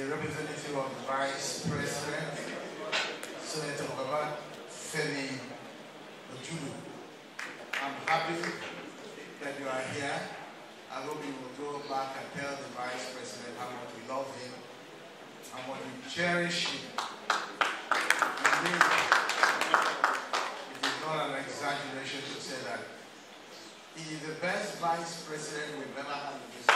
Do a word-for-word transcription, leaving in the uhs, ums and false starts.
the representative of the Vice President, Senator Babafemi Ojudu. I'm happy that you are here. I hope you will go back and tell the Vice President how much we love him, how much we cherish him. Indeed, it is not an exaggeration to say that he is the best Vice President we've ever had in this